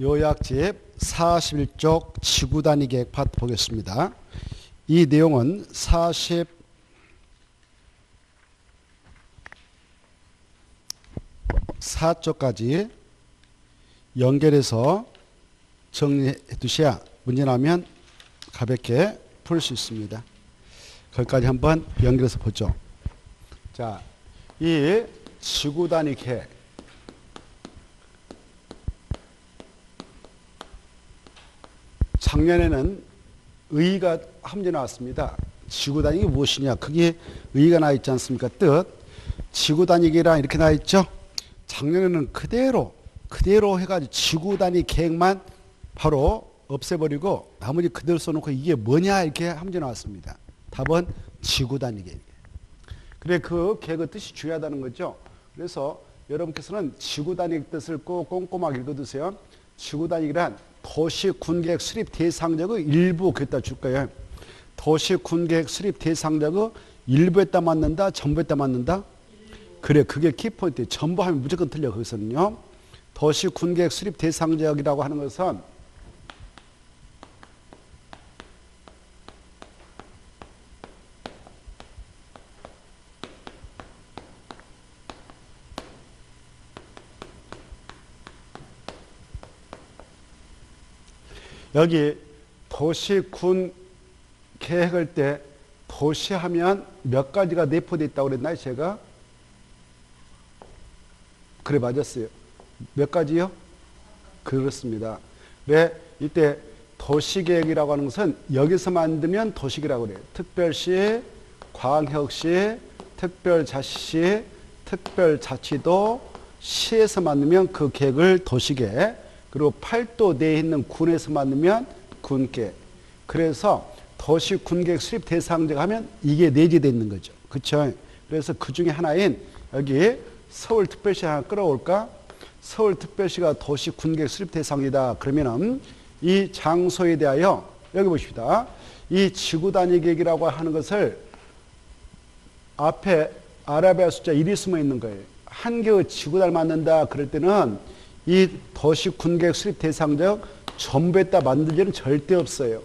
요약집 41쪽 지구단위 계획 파트 보겠습니다. 이 내용은 44쪽까지 연결해서 정리해 두셔야 문제 나면 가볍게 풀 수 있습니다. 거기까지 한번 연결해서 보죠. 자, 이 지구단위 계획. 작년에는 의의가 함께 나왔습니다. 지구단위가 무엇이냐? 그게 의의가 나 있지 않습니까? 뜻. 지구단위계란 이렇게 나 있죠? 작년에는 그대로 해가지고 지구단위 계획만 바로 없애버리고 나머지 그대로 써놓고 이게 뭐냐? 이렇게 함께 나왔습니다. 답은 지구단위 계획. 그래, 그 계획의 뜻이 중요하다는 거죠. 그래서 여러분께서는 지구단위 뜻을 꼭 꼼꼼하게 읽어두세요. 지구단위란 도시 군계획 수립 대상자의 일부 그랬다 줄 거예요. 도시 군계획 수립 대상자의 일부에다 맞는다, 전부에다 맞는다? 그래, 그게 키포인트예요. 전부 하면 무조건 틀려, 거기서는요. 도시 군계획 수립 대상자이라고 하는 것은 여기 도시군 계획할 때 도시하면 몇 가지가 내포되어 있다고 그랬나요? 제가? 그래, 맞았어요. 몇 가지요? 그렇습니다. 왜? 이때 도시계획이라고 하는 것은 여기서 만들면 도시계획이라고 그래요. 특별시, 광역시, 특별자치시, 특별자치도, 시에서 만들면 그 계획을 도시계획, 그리고 팔도 내에 있는 군에서 만들면 군계획. 그래서 도시 군계획 수립 대상자가 하면 이게 내재되어 있는 거죠. 그렇죠? 그래서 그 중에 하나인 여기 서울특별시 하나 끌어올까? 서울특별시가 도시 군계획 수립 대상이다. 그러면은 이 장소에 대하여 여기 보십시다. 이 지구단위 계획이라고 하는 것을 앞에 아라비아 숫자 1이 숨어 있는 거예요. 한 개의 지구단을 만든다. 그럴 때는 이 도시 군계획 수립 대상자 전부에다 만들 일은 절대 없어요.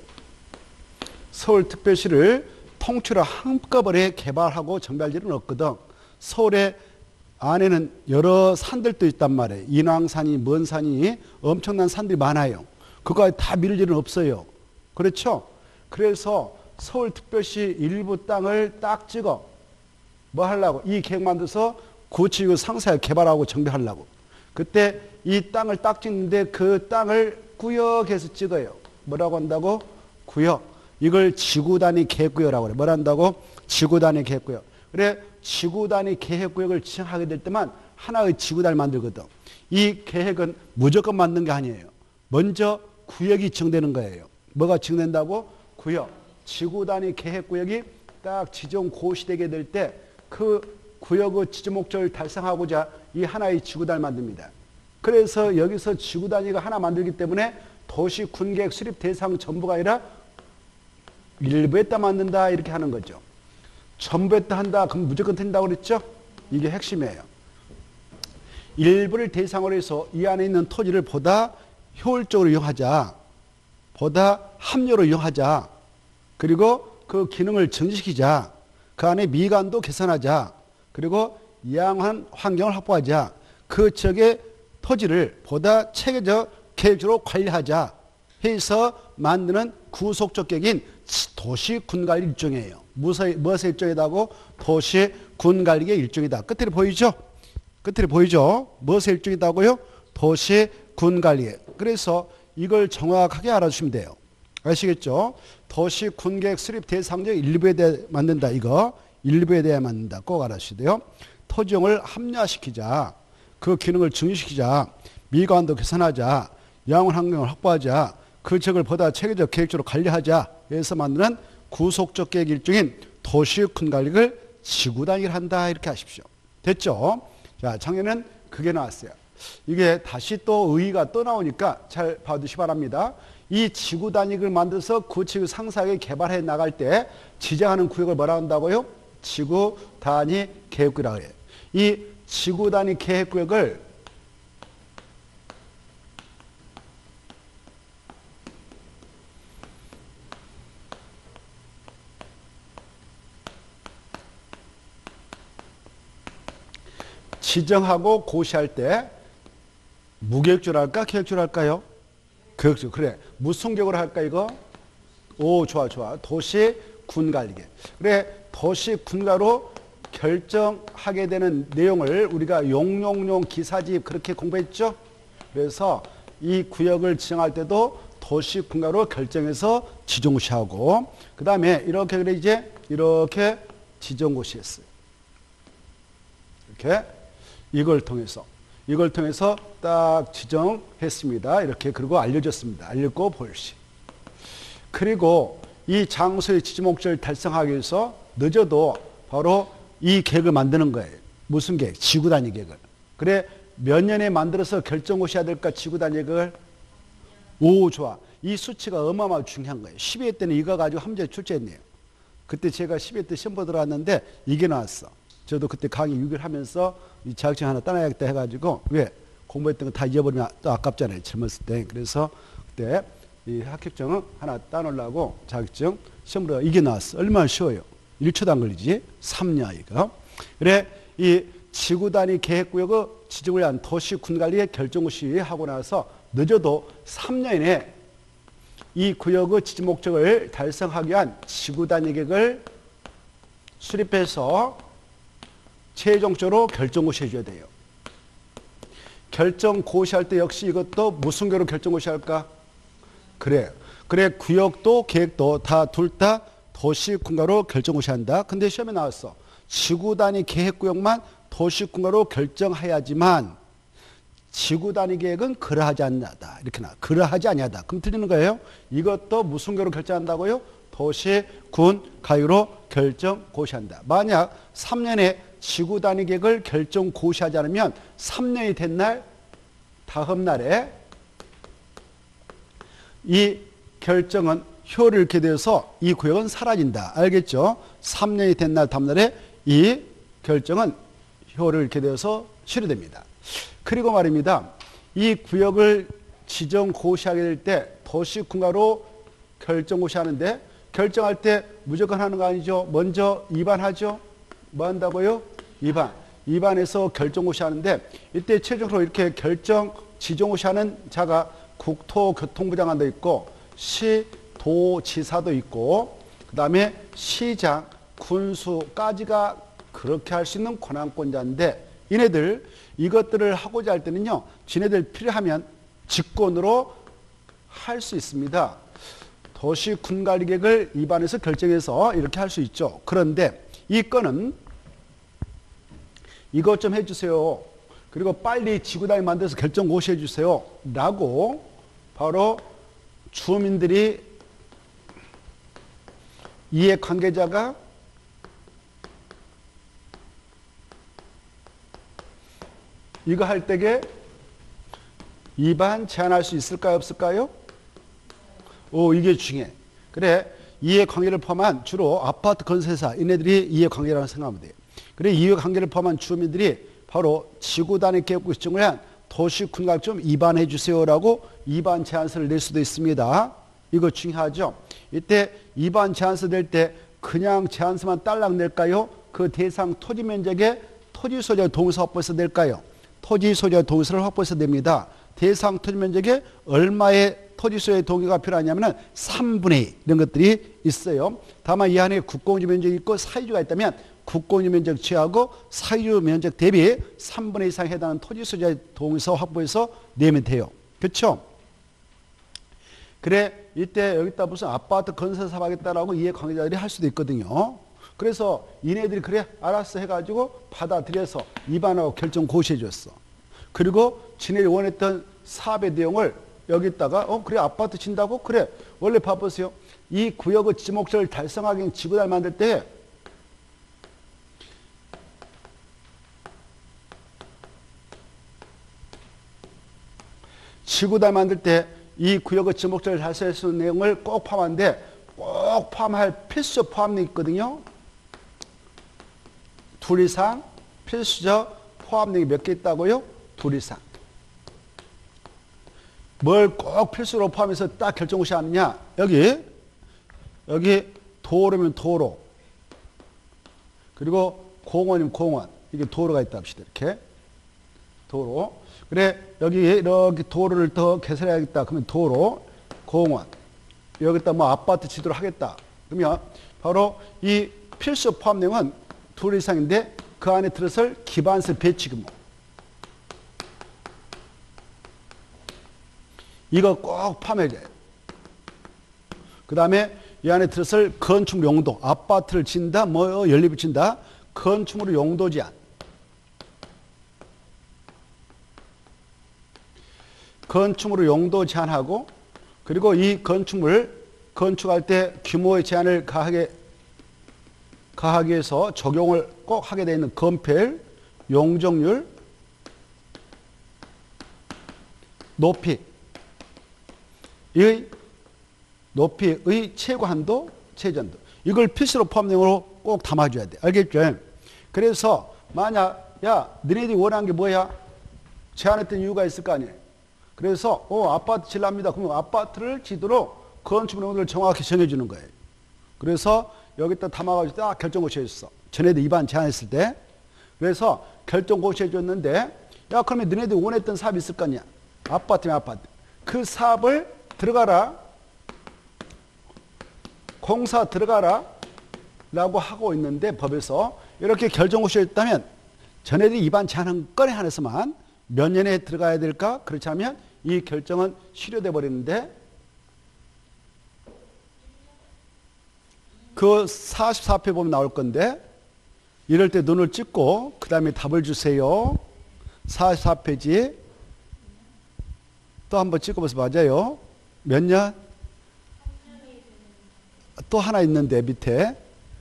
서울특별시를 통째로 한꺼번에 개발하고 정비할 일은 없거든. 서울에 안에는 여러 산들도 있단 말이에요. 인왕산이, 먼 산이 엄청난 산들이 많아요. 그거 다 밀 일은 없어요. 그렇죠? 그래서 서울특별시 일부 땅을 딱 찍어 뭐 하려고? 이 계획 만들어서 구치구 상세하게 개발하고 정비하려고. 그때 이 땅을 딱 찍는데 그 땅을 구역해서 찍어요. 뭐라고 한다고? 구역. 이걸 지구단위 계획구역이라고 그래. 뭘 한다고? 지구단위 계획구역. 그래, 지구단위 계획구역을 지정하게 될 때만 하나의 지구단위를 만들거든. 이 계획은 무조건 만든 게 아니에요. 먼저 구역이 지정되는 거예요. 뭐가 지정된다고? 구역. 지구단위 계획구역이 딱 지정 고시되게 될 때 그 구역의 지정 목적을 달성하고자 이 하나의 지구단위를 만듭니다. 그래서 여기서 지구단위가 하나 만들기 때문에 도시 군계획 수립 대상 전부가 아니라 일부에다 만든다 이렇게 하는 거죠. 전부에다 한다 그럼 무조건 된다고 그랬죠? 이게 핵심이에요. 일부를 대상으로 해서 이 안에 있는 토지를 보다 효율적으로 이용하자. 보다 합리적으로 이용하자. 그리고 그 기능을 증진시키자. 그 안에 미관도 개선하자. 그리고 양한 환경을 확보하자. 그 지역의 토지를 보다 체계적 계획적으로 관리하자 해서 만드는 구속적 계획인 도시군관리 일종이에요. 무엇의 일종이다고? 도시군관리의 일종이다. 끝에 보이죠? 끝에 보이죠? 무엇의 일종이다고요? 도시군관리. 그래서 이걸 정확하게 알아주시면 돼요. 아시겠죠? 도시군계획 수립 대상자 일부에 대해 만든다. 이거 일부에 대해 만든다. 꼭 알아주셔야 돼요. 토지용을 합리화시키자. 그 기능을 증진시키자. 미관도 개선하자. 양원 환경을 확보하자. 그 지역을 보다 체계적 계획적으로 관리하자. 해서 만드는 구속적 계획 일종인 도시군관리를 지구단위를 한다. 이렇게 하십시오. 됐죠? 자, 작년에는 그게 나왔어요. 이게 다시 또 의의가 또 나오니까 잘 봐두시기 바랍니다. 이 지구단위를 만들어서 구치구 상세하게 개발해 나갈 때 지정하는 구역을 뭐라 한다고요? 지구단위 계획구역이라고 해요. 이 지구단위 계획구역을 지정하고 고시할 때 무계획적으로 할까? 계획적으로 할까요? 계획적. 그래. 무슨 계획으로 할까 이거? 오, 좋아. 도시 군관리계. 그래. 도시 군가로 결정하게 되는 내용을 우리가 용용용 기사집 그렇게 공부했죠? 그래서 이 구역을 지정할 때도 도시 군가로 결정해서 지정고시하고 그 다음에 이렇게 그래 이제 이렇게 지정고시했어요. 이렇게 이걸 통해서 딱 지정했습니다. 이렇게 그리고 알려줬습니다. 알렸고 볼시. 그리고 이 장소의 지정 목적을 달성하기 위해서 늦어도 바로 이 계획을 만드는 거예요. 무슨 계획? 지구단위 계획을. 그래 몇 년에 만들어서 결정고시해야 될까 지구단위 계획을? 오, 좋아. 이 수치가 어마어마하게 중요한 거예요. 12회 때는 이거 가지고 한 문제 출제했네요. 그때 제가 12회 때 시험 보러 들어왔는데 이게 나왔어. 저도 그때 강의 6일 하면서 이 자격증 하나 따놔야겠다 해가지고 왜? 공부했던 거 다 잊어버리면 또 아깝잖아요. 젊었을 때. 그래서 그때 이 합격증은 하나 따놓으려고 자격증 시험 보러 이게 나왔어. 얼마나 쉬워요. 1초도 안 걸리지. 3년 이거. 그래 이 지구단위 계획구역의 지정을 위한 도시 군관리의 결정고시 하고 나서 늦어도 3년 이내에 이 구역의 지정 목적을 달성하기 위한 지구단위 계획을 수립해서 최종적으로 결정고시 해줘야 돼요. 결정고시할 때 역시 이것도 무슨 계획으로 결정고시할까? 그래 구역도 계획도 다 둘 다 도시군가로 결정고시한다. 근데 시험에 나왔어. 지구단위 계획구역만 도시군가로 결정해야지만 지구단위 계획은 그러하지 않냐다. 이렇게 나와. 그러하지 않냐다. 그럼 틀리는 거예요. 이것도 무슨 계획으로 결정한다고요? 도시군가로 결정고시한다. 만약 3년에 지구단위 계획을 결정고시하지 않으면 3년이 된 날 다음 날에 이 결정은 효를 잃게 되어서 이 구역은 사라진다. 알겠죠? 3년이 된 날 다음 날에 이 결정은 효를 잃게 되어서 실효됩니다. 그리고 말입니다. 이 구역을 지정고시하게 될 때 도시군가로 결정고시하는데 결정할 때 무조건 하는 거 아니죠? 먼저 입안하죠? 뭐 한다고요? 입안해서 결정고시하는데 이때 최종적으로 이렇게 지정고시하는 자가 국토교통부장관도 있고 시도지사도 있고 그 다음에 시장, 군수까지가 그렇게 할 수 있는 권한권자인데 이네들 이것들을 하고자 할 때는요. 지네들 필요하면 직권으로 할 수 있습니다. 도시군관리계획을 입안해서 결정해서 이렇게 할 수 있죠. 그런데 이 건은 이것 좀 해주세요. 그리고 빨리 지구단위 만들어서 결정고시해 주세요. 라고 바로 주민들이 이해관계자가 이거 할 때에 입안 제한할 수 있을까요? 없을까요? 오, 이게 중요해. 그래, 이해관계를 포함한 주로 아파트 건설사, 이네들이 이해관계라고 생각하면 돼요. 그래, 이해관계를 포함한 주민들이 바로 지구단위 계획구 지정을 한 도시군각 좀 입안해 주세요라고 입안 제안서를 낼 수도 있습니다. 이거 중요하죠. 이때 입안 제안서 낼 때 그냥 제안서만 딸랑 낼까요? 그 대상 토지 면적에 토지 소재 동의서 확보해서 낼까요? 토지 소재 동의서를 확보해서 냅니다. 대상 토지 면적에 얼마의 토지 소재 동의가 필요하냐면 3분의 2 이런 것들이 있어요. 다만 이 안에 국공유 면적이 있고 사유주가 있다면 국공유 면적 취하고 사유주 면적 대비 3분의 2 이상에 해당하는 토지 소재 동의서 확보해서 내면 돼요. 그렇죠? 그래 이때 여기다 무슨 아파트 건설 사업하겠다라고 이해관계자들이 할 수도 있거든요. 그래서 이네들이 그래 알았어 해가지고 받아들여서 입안하고 결정 고시해 줬어. 그리고 지네들이 원했던 사업의 내용을 여기다가 그래 아파트 진다고? 그래 원래 봐보세요. 이 구역의 지목적을 달성하기 위해 지구단위 만들 때 지구단위 만들 때 이 구역의 지목적을 달성할 수 있는 내용을 꼭 포함하는데 꼭 포함할 필수 포함이 있거든요. 둘 이상 필수적 포함력이 몇 개 있다고요? 둘 이상. 뭘 꼭 필수로 포함해서 딱 결정고시 하느냐? 여기 도로면 도로. 그리고 공원이면 공원. 이게 도로가 있다 합시다. 이렇게. 도로. 그래, 여기 이렇게 도로를 더 개설해야겠다. 그러면 도로, 공원. 여기다 뭐 아파트 지도를 하겠다. 그러면 바로 이 필수 포함 내용은 둘 이상인데 그 안에 들어설 기반세 배치 규모. 이거 꼭 포함해야 돼요. 그 다음에 이 안에 들어설 건축 용도. 아파트를 짓는다, 뭐 연립을 짓는다. 건축물의 용도 제한. 건축물의 용도 제한하고 그리고 이 건축물 건축할 때 규모의 제한을 가하기 위해서 적용을 꼭 하게 되어 있는 건폐율, 용적률, 높이. 이 높이의 최고 한도, 최전도. 이걸 필수로 포함 내용으로 꼭 담아줘야 돼. 알겠죠? 그래서 만약 야 너네들이 원하는 게 뭐야? 제한했던 이유가 있을 거 아니에요. 그래서 아파트 질랍니다. 그러면 아파트를 지도록 건축 용도를 정확히 정해주는 거예요. 그래서 여기다 담아가지고 딱 결정고시해 줬어. 전에도 입안 제한했을 때. 그래서 결정고시해 줬는데 야 그러면 너네들 원했던 사업이 있을 거 아니야. 아파트면 아파트. 그 사업을 들어가라. 공사 들어가라. 라고 하고 있는데 법에서 이렇게 결정고시해 줬다면 전에도 입안 제한한 건에 한해서만 몇 년에 들어가야 될까? 그렇지 않으면 이 결정은 실효돼 버리는데 그 44표 보면 나올 건데 이럴 때 눈을 찍고 그 다음에 답을 주세요. 44페이지 또 한번 찍어보세요. 맞아요. 몇 년? 또 하나 있는데 밑에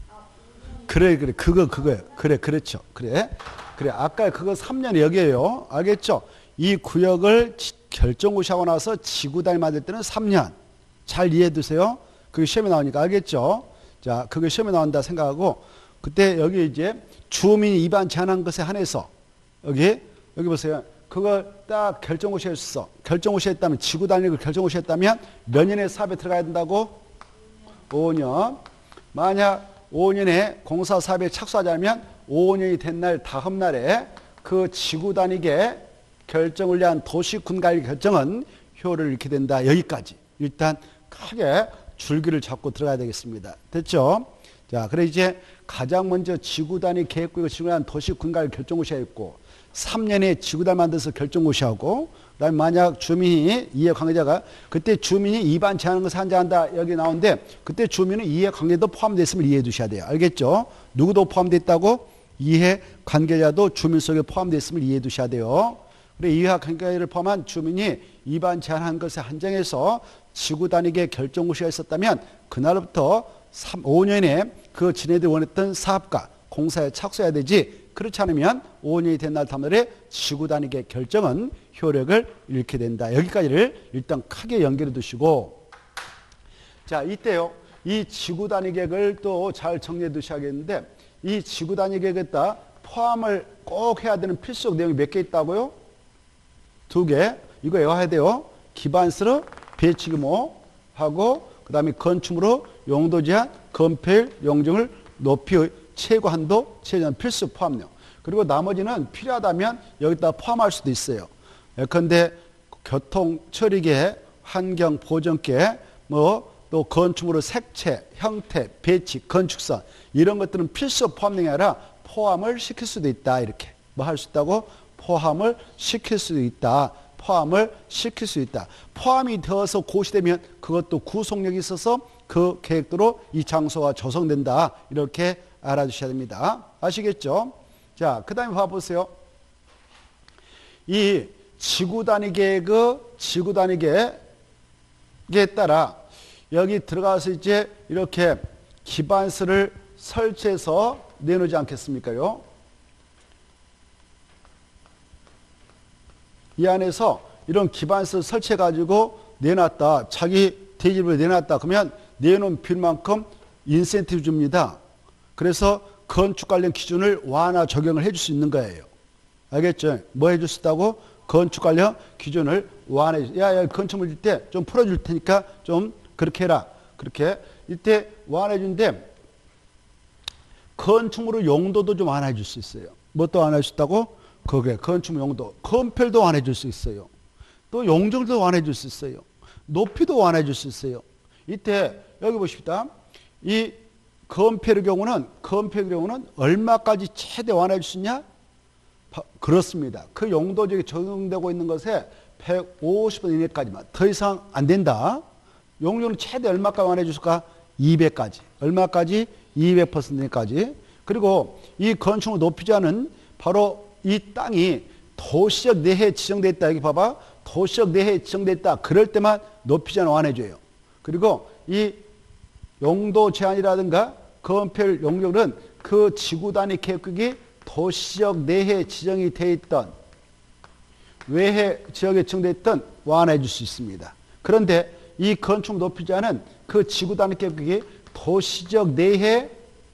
그래 그거예요. 그래 그렇죠. 그래 아까 그거 3년 여기에요. 알겠죠? 이 구역을 결정고시하고 나서 지구단위 만들 때는 3년. 잘 이해해 두세요. 그게 시험에 나오니까 알겠죠? 자, 그게 시험에 나온다 생각하고 그때 여기 이제 주민이 입안 제한한 것에 한해서 여기 보세요. 그걸 딱 결정고시 했어. 결정고시 했다면 지구단위를 결정고시 했다면 몇 년에 사업에 들어가야 된다고? 5년. 만약 5년에 공사 사업에 착수하자면 5년이 된 날 다음 날에 그 지구단위계 결정을 위한 도시군관리 결정은 효력을 잃게 된다. 여기까지. 일단 크게 줄기를 잡고 들어가야 되겠습니다. 됐죠? 자, 그래 이제 가장 먼저 지구단위 계획구역을 지구단 도시군관리 결정고시가 있고 3년에 지구단 만들어서 결정고시하고 그다음에 만약 주민이 이해관계자가 그때 주민이 입안 제한하는 것을 한정한다 여기 나오는데 그때 주민은 이해관계도 포함되어 있음을 이해해 두셔야 돼요. 알겠죠? 누구도 포함되어 있다고? 이해관계자도 주민 속에 포함되어 있음을 이해해 두셔야 돼요. 그래 이해관계자를 포함한 주민이 입안 제한한 것에 한정해서 지구단위계 결정고시가 있었다면 그날부터 5년에 그 지네들이 원했던 사업과 공사에 착수해야 되지 그렇지 않으면 5년이 된 날 다음 날에 지구단위계 결정은 효력을 잃게 된다. 여기까지를 일단 크게 연결해 두시고 자 이때요. 이 지구단위계획을 또 잘 정리해 두셔야겠는데 이 지구단위계획에다 포함을 꼭 해야 되는 필수 내용이 몇 개 있다고요? 2개. 이거 외워야 돼요. 기반수로 배치규모하고 그 다음에 건축물로 용도 제한, 건폐율, 용적률, 높이의 최고 한도, 최전 필수 포함령. 그리고 나머지는 필요하다면 여기다 포함할 수도 있어요. 예컨대 교통 처리계, 환경 보전계, 또 건축물의 색채, 형태, 배치, 건축선 이런 것들은 필수 포함령이 아니라 포함을 시킬 수도 있다. 이렇게 뭐 할 수 있다고? 포함을 시킬 수도 있다. 포함을 시킬 수 있다. 포함이 되어서 고시되면 그것도 구속력이 있어서 그 계획대로 이 장소가 조성된다. 이렇게 알아주셔야 됩니다. 아시겠죠? 자, 그 다음에 봐보세요. 이 지구단위 계획에 따라 여기 들어가서 이제 이렇게 기반서를 설치해서 내놓지 않겠습니까요? 이 안에서 이런 기반서 설치해가지고 내놨다. 자기 대지를 내놨다. 그러면 내놓은 비율만큼 인센티브 줍니다. 그래서 건축 관련 기준을 완화 적용을 해줄 수 있는 거예요. 알겠죠? 뭐 해줄 수 있다고? 건축 관련 기준을 완화해. 야, 건축물 줄 때 좀 풀어줄 테니까 좀 그렇게 해라. 그렇게. 이때 완화해 주는데 건축물의 용도도 좀 완화해 줄 수 있어요. 뭐 또 완화해 줄 수 있다고? 그게 건축물 용도, 건폐율도 완화해 줄 수 있어요. 또 용적도 완화해 줄 수 있어요. 높이도 완화해 줄 수 있어요. 이때 여기 보십시다. 이 건폐율의 경우는 얼마까지 최대 완화해 줄 수 있냐? 그렇습니다. 그 용도적이 적용되고 있는 것에 150원 이내까지만, 더 이상 안 된다. 용적은 최대 얼마까지 완화해 줄까? 200까지. 얼마까지? 200%까지. 그리고 이 건축물 높이자는 바로 이 땅이 도시적 내해에 지정되어 있다. 여기 봐봐. 도시적 내해에 지정되어 있다. 그럴 때만 높이자는 완화해줘요. 그리고 이 용도 제한이라든가 건폐율 용적은 그 지구 단위 계획이 도시적 내해에 지정이 되어 있던 외해 지역에 지정되어 있던 완화해 줄 수 있습니다. 그런데 이 건축물 높이자는 그 지구 단위 계획이 도시적 내해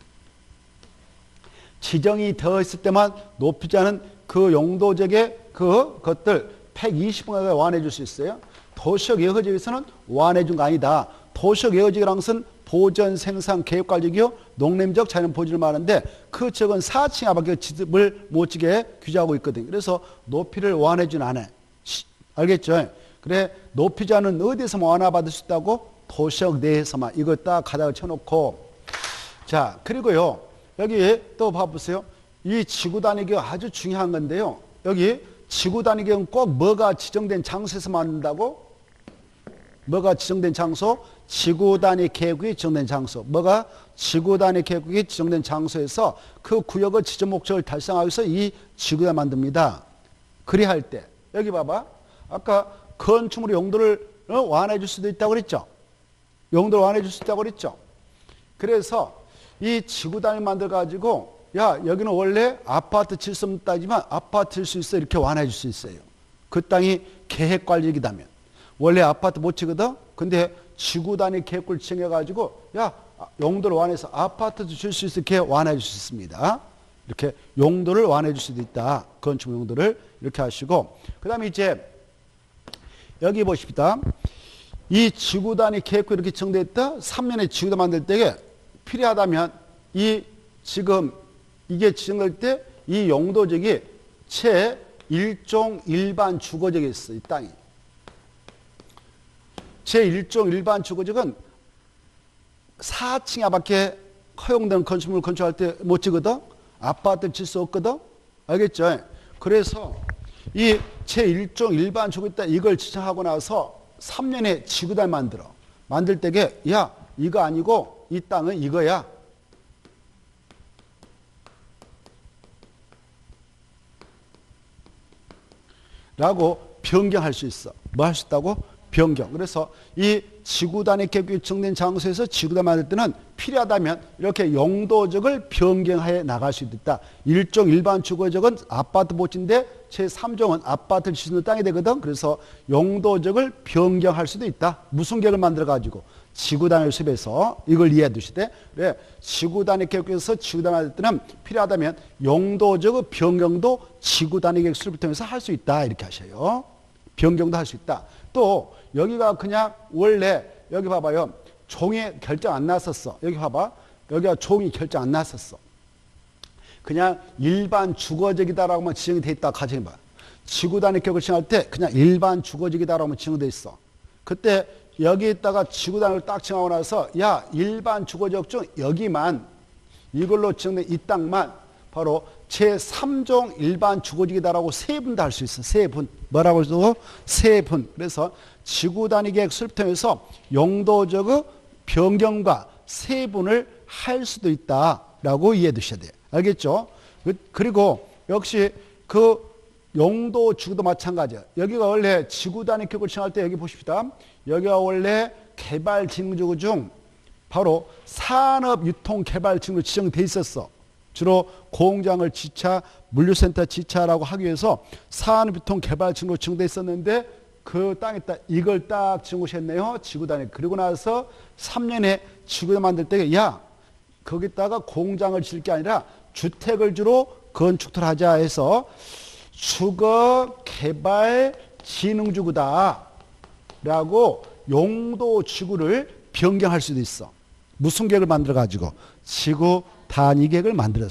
지정이 되어 있을 때만 높이자는 그 용도적의 그것들 120분에 완화해 줄 수 있어요. 도시적 예허지역에서는 완화해 준 거 아니다. 도시적 예허지역이라는 것은 보전, 생산, 계획관리기요, 농림적 자연 보존을 말하는데 그 지역은 4층 아파트 집을 못 지게 규제하고 있거든요. 그래서 높이를 완화해 준 안 해. 알겠죠? 그래, 높이자는 어디서 완화받을 수 있다고? 도시적 내에서만. 이거 딱 가닥을 쳐놓고. 자, 그리고요. 여기 또 봐보세요. 이 지구 단위계가 아주 중요한 건데요. 여기 지구 단위계는 꼭 뭐가 지정된 장소에서 만든다고? 뭐가 지정된 장소? 지구 단위 계획이 지정된 장소. 뭐가? 지구 단위 계획이 지정된 장소에서 그 구역의 지정 목적을 달성하기 위해서 이 지구단을 만듭니다. 그리할 때 여기 봐봐. 아까 건축물의 용도를 완화해 줄 수도 있다고 그랬죠. 용도를 완화해 줄 수 있다고 그랬죠. 그래서 이 지구단을 만들어 가지고 야, 여기는 원래 아파트 질 수 없는 땅이지만 아파트 질 수 있어. 이렇게 완화해 줄 수 있어요. 그 땅이 계획관리이기다면 원래 아파트 못 치거든. 근데 지구 단위 계획을 지정해 가지고 야, 용도를 완화해서 아파트도 줄 수 있어. 이렇게 완화해 줄 수 있습니다. 이렇게 용도를 완화해 줄 수도 있다. 건축 용도를 이렇게 하시고, 그다음에 이제 여기 보십시다. 이 지구 단위 계획이 이렇게 지정되어 있다. 3년에 지구단 만들 때에 필요하다면 이 지금 이게 지정될 때 이 용도적이 채 일종 일반 주거지역에 있어. 이 땅이. 제1종 일반 주거지역은 4층 아파트에 허용되는 건축물을 건축할 때 못 지거든. 아파트 질 수 없거든. 알겠죠? 그래서 이 제1종 일반 주거지역 이걸 지정하고 나서 3년에 지구단을 만들 때게 야, 이거 아니고 이 땅은 이거야. 라고 변경할 수 있어. 뭐 할 수 있다고? 변경. 그래서 이 지구 단위 계획이 지정된 장소에서 지구단 만들 때는 필요하다면 이렇게 용도적을 변경해 나갈 수 있다. 일종 일반 주거지역은 아파트 보치인데 제3종은 아파트를 짓는 땅이 되거든. 그래서 용도적을 변경할 수도 있다. 무슨 계획을 만들어 가지고 지구 단위를 수립해서 이걸 이해해 두시되, 네, 지구 단위 계획에서 지구 단위 만들 때는 필요하다면 용도적 변경도 지구 단위 계획 수립을 통해서 할 수 있다. 이렇게 하셔요. 변경도 할 수 있다. 또 여기가 그냥 원래 여기 봐봐요. 종이 결정 안 났었어. 여기 봐봐. 여기가 종이 결정 안 났었어. 그냥 일반 주거지역이다라고만 지정이 돼 있다. 가정해봐. 지구 단위 계획을 지정할 때 그냥 일반 주거지역이다라고만 지정돼 있어. 그때 여기에다가 지구 단위를 딱 지정하고 나서 야, 일반 주거지역 중 여기만 이걸로 지정된 이 땅만 바로 제3종 일반 주거지역이다라고 세분 다 할 수 있어. 세 분. 뭐라고 해서? 세 분. 그래서 지구 단위 계획 수립 통해서 용도적 변경과 세분을 할 수도 있다라고 이해해 두셔야 돼요. 알겠죠? 그리고 역시 그 용도 지구도 마찬가지야. 여기가 원래 지구 단위 계획을 지정할 때 여기 보십시다. 여기가 원래 개발 지능지구 중 바로 산업유통개발지구로 지정돼 있었어. 주로 공장을 지차, 물류센터 지차라고 하기 위해서 산업유통개발지구로 지정돼 있었는데 그 땅에다 이걸 딱 지정하셨네요. 지구 단위. 그리고 나서 3년에 지구를 만들 때 야, 거기다가 공장을 지을 게 아니라 주택을 주로 건축을 하자 해서 주거 개발 진흥지구다 라고 용도 지구를 변경할 수도 있어. 무슨 계획을 만들어 가지고 지구 단위 계획을 만들어서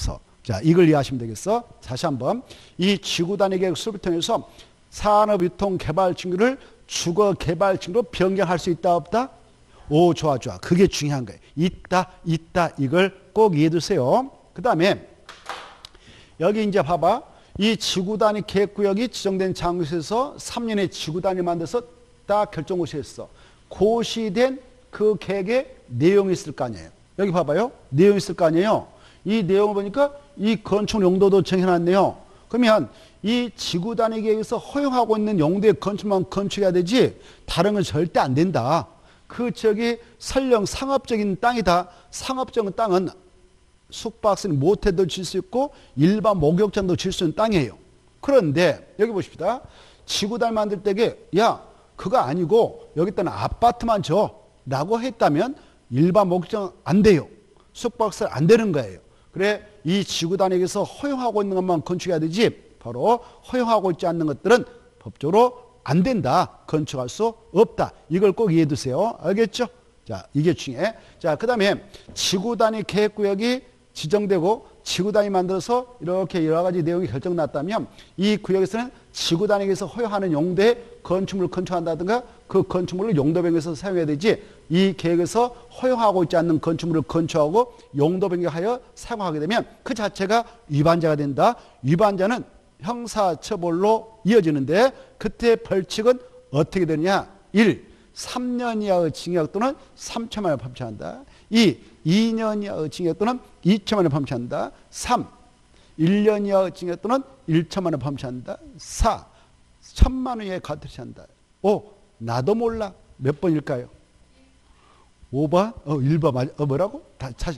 자, 이걸 이해하시면 되겠어. 다시 한번. 이 지구 단위 계획 수립을 통해서 산업유통개발친구를 주거개발친구로 변경할 수 있다, 없다? 오, 좋아, 좋아. 그게 중요한 거예요. 있다, 이걸 꼭 이해해 두세요. 그 다음에 여기 이제 봐봐. 이 지구 단위 계획구역이 지정된 장소에서 3년의 지구 단위 만들어서 딱 결정고시 했어. 고시된 그 계획에 내용이 있을 거 아니에요. 여기 봐봐요. 내용이 있을 거 아니에요. 이 내용을 보니까 이 건축 용도도 정해놨네요. 그러면 이 지구 단위 계획에서 허용하고 있는 용도의 건축만 건축해야 되지 다른 건 절대 안 된다. 그 지역이 설령 상업적인 땅이다. 상업적인 땅은 숙박시는 모텔도 질 수 있고 일반 목욕장도 질 수 있는 땅이에요. 그런데 여기 보십시다. 지구 단위 만들 때에 야 그거 아니고 여기다는 아파트만 줘 라고 했다면 일반 목욕장 안 돼요. 숙박시설 안 되는 거예요. 그래 이 지구 단위에서 허용하고 있는 것만 건축해야 되지 바로 허용하고 있지 않는 것들은 법적으로 안 된다. 건축할 수 없다. 이걸 꼭 이해해 두세요. 알겠죠? 자, 이게 중요해. 자, 그 다음에 지구 단위 계획구역이 지정되고 지구 단위 만들어서 이렇게 여러 가지 내용이 결정났다면 이 구역에서는 지구 단위에서 허용하는 용도의 건축물을 건축한다든가 그 건축물을 용도 변경해서 사용해야 되지 이 계획에서 허용하고 있지 않는 건축물을 건축하고 용도 변경하여 사용하게 되면 그 자체가 위반자가 된다. 위반자는 형사처벌로 이어지는데 그때 벌칙은 어떻게 되느냐. 1. 3년 이하의 징역 또는 3천만 원을 범죄한다. 2. 2년 이하의 징역 또는 2천만 원을 범죄한다. 3. 1년 이하의 징역 또는 1천만 원을 범죄한다. 4. 1,000만 원 이하의 과태료 한다. 5. 나도 몰라. 몇 번일까요? 5번? 1번 맞아. 뭐라고? 다시.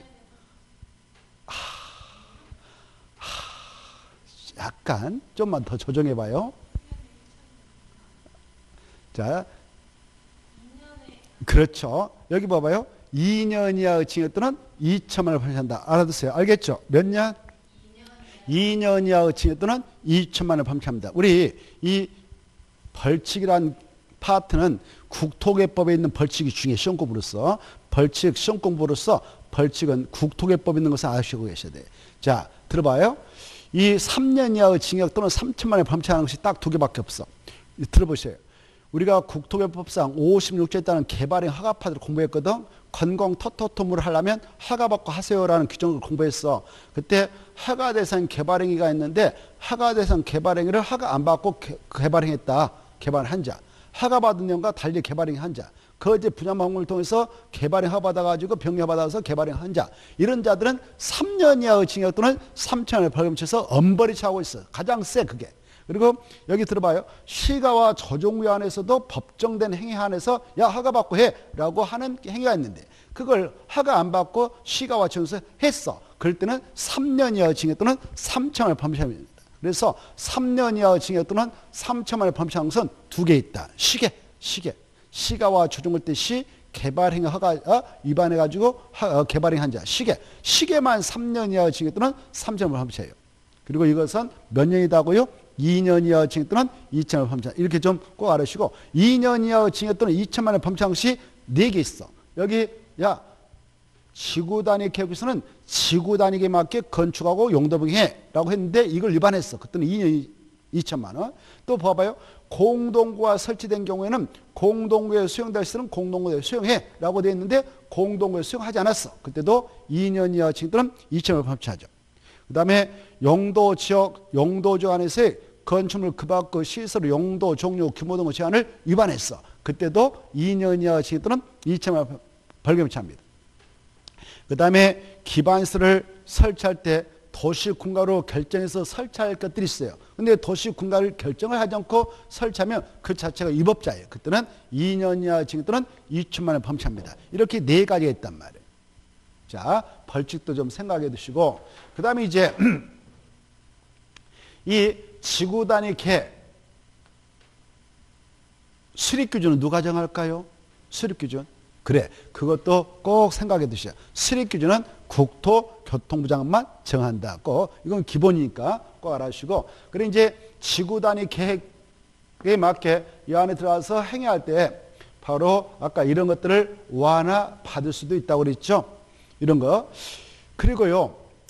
약간 좀만 더 조정해봐요. 자, 그렇죠. 여기 봐봐요. 2년 이하의 징역 또는 2천만 원을 범죄한다. 알아두세요. 알겠죠? 몇 년? 2년 이하의 징역 또는 2천만 원을 범죄합니다. 우리 이 벌칙이란 파트는 국토개법에 있는 벌칙이 중요해. 시험 공부로서. 벌칙, 시험 공부로서 벌칙은 국토개법에 있는 것을 아시고 계셔야 돼. 자, 들어봐요. 이 3년 이하의 징역 또는 3천만 원을 범죄하는 것이 딱 두 개밖에 없어. 들어보세요. 우리가 국토개법상 56조에 따른 개발행 허가파들을 공부했거든. 건공 터터토물을 하려면 허가받고 하세요라는 규정을 공부했어. 그때 허가 대상 개발행위가 있는데 허가 대상 개발행위를 허가 안 받고 개발행했다. 개발한 자. 허가 받은 년과 달리 개발행한 자. 그 이제 분양방문을 통해서 개발행 허가받아가지고 병력 받아서 개발행 한 자. 이런 자들은 3년 이하의 징역 또는 3천만 원을 벌금쳐서 엄벌이 차고 있어. 가장 세 그게. 그리고 여기 들어봐요. 시가와 조정위원회에서도 법정된 행위 한해서 야 허가받고 해라고 하는 행위가 있는데 그걸 허가 안 받고 시가와 조정에서 했어. 그럴 때는 3년 이하의 징역 또는 3천만 원을 범죄합니다. 그래서 3년 이하의 징역 또는 3천만 원을 범죄한 것은 두 개 있다. 시계. 시가와 조정할 때 시 개발행 허가 위반해가지고 개발행한 자. 시계만 3년 이하의 징역 또는 3천만 원을 범죄해요. 그리고 이것은 몇 년이다고요? 2년 이하의 징역 또는 2천만 원을 범죄한다. 이렇게 좀 꼭 알으시고 2년 이하의 징역 또는 2천만 원을 범죄한 것이 4개 있어. 여기 야 지구 단위 계획에서는 지구 단위에 맞게 건축하고 용도 변경해라고 했는데 이걸 위반했어. 그때는 2년 2천만 원. 또 봐봐요. 공동구가 설치된 경우에는 공동구에 수용될 시는 공동구에 수용해라고 되어 있는데 공동구에 수용하지 않았어. 그때도 2년 이하 징역 또는 2천만 원 범죄하죠. 그 다음에 용도지역, 용도지역 안에서의 건축물 그 밖의 시설 용도, 종류, 규모 등의 제한을 위반했어. 그때도 2년 이하 징역 또는 2천만 원 벌금을 처합니다. 그 다음에 기반시설을 설치할 때 도시군가로 결정해서 설치할 것들이 있어요. 근데 도시군가를 결정을 하지 않고 설치하면 그 자체가 위법자예요. 그때는 2년 이하 징역 또는 2천만 원 범죄합니다. 이렇게 4가지가 있단 말이에요. 자, 벌칙도 좀 생각해 두시고 그 다음에 이제 이 지구 단위 계획 수립기준은 누가 정할까요? 수립기준. 그래, 그것도 꼭 생각해 두시오. 수립기준은 국토교통부 장관만 정한다. 꼭 이건 기본이니까 꼭 알아주시고 그리고 이제 지구 단위 계획에 맞게 이 안에 들어가서 행위할 때 바로 아까 이런 것들을 완화 받을 수도 있다고 그랬죠. 이런 거. 그리고요,